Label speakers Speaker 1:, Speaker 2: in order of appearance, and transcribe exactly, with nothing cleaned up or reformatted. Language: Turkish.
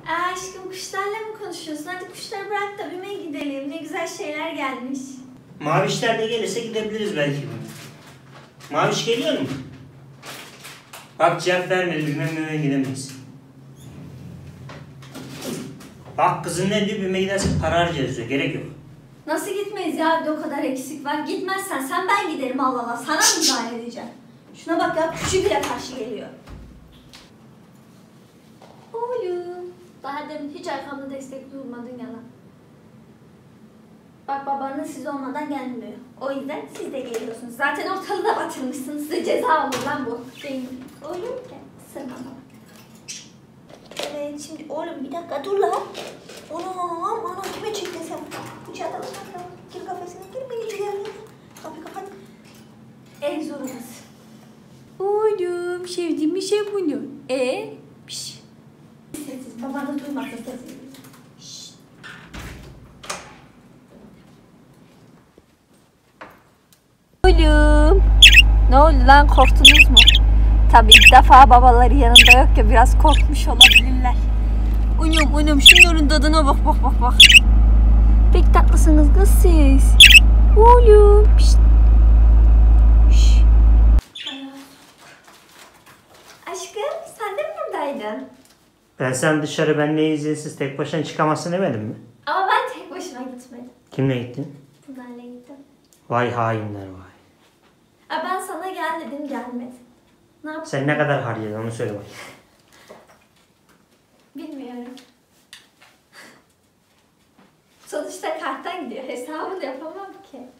Speaker 1: Aa, aşkım kuşlarla mı konuşuyorsun? Hadi kuşları bırak da BİM'e gidelim. Ne güzel şeyler gelmiş.
Speaker 2: Mavişler de gelirse gidebiliriz belki. Maviş geliyor mu? Bak cevap vermedi, BİM'e gidemeyiz. Bak kızın ne diyor, BİM'e gidersek para harcarız diyor. Gerek yok.
Speaker 1: Nasıl gitmeyiz ya? Bir o kadar eksik var. Gitmezsen sen ben giderim Allah Allah. Sana mı müdahale edeceğim? Şuna bak ya, küçük bile karşı geliyor. Oğlum. Daha demin hiç arkamda destek durmadın yalan. Bak babanın siz olmadan gelmiyor. O yüzden siz de geliyorsunuz. Zaten ortalığı da batırmışsınız. Size ceza olur lan bu. Değil mi? Oğlum ki. Sırma bak. Evet şimdi oğlum bir dakika dur lan. Anam anam kime çektin sen? Bıçağı da bıçak. Gir kafesine gir beni gidelim. Kapıyı kapat. En zorunuz. Oğlum sevdiğim bir şey bunu. Ee? Piş. Sessiz. Baban da duymasın sessiz. Şşt. Oğlum. Ne oldu lan, korktunuz mu? Tabii ilk defa babaları yanında yok ya, biraz korkmuş olabilirler. Unum unum şunların tadına bak bak bak bak. Pek tatlısınız kız siz. Oğlum. Pişt. Şşt. Aşkım sen de mi buradaydın?
Speaker 2: Ben sen dışarı benle izinsiz tek başına çıkamazsın demedim mi?
Speaker 1: Ama ben tek başıma gitmedim.
Speaker 2: Kimle gittin?
Speaker 1: Bunlarla gittim.
Speaker 2: Vay hainler vay.
Speaker 1: Aa, ben sana gel dedim gelmedin. Ne yaptın?
Speaker 2: Sen ne kadar harcadın onu söyle bak.
Speaker 1: Bilmiyorum. Sonuçta karttan gidiyor. Hesabını yapamam ki.